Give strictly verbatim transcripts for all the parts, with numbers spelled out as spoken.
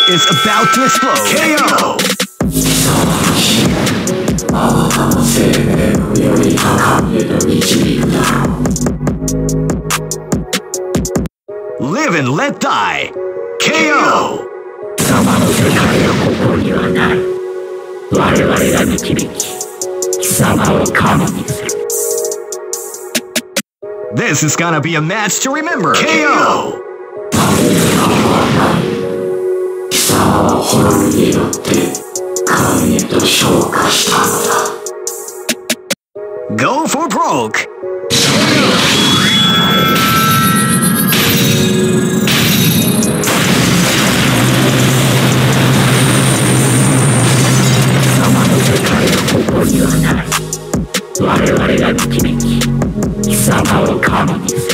is about to explode. K O! あなたの生命をより高みへと導くだろう。 Live and let die. K O! 貴様の世界はここにはない。我々が導き、貴様を神にする。 This is gonna be a match to remember. K O! 貴様は滅びによって神へと昇華したのだ。 Go for broke. ここにはない。我々が導き、貴様を神にする。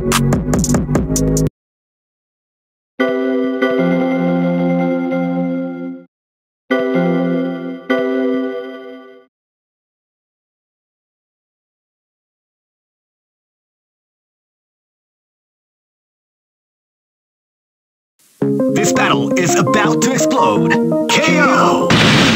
This battle is about to explode. K O!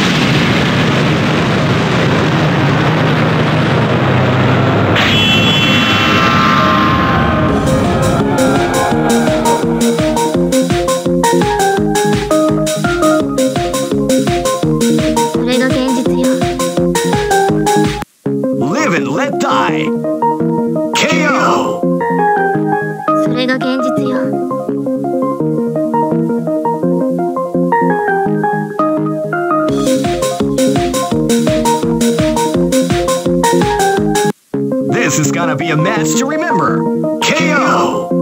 Live and let die. K O! それが現実よ。 This is gonna be a match to remember. K O!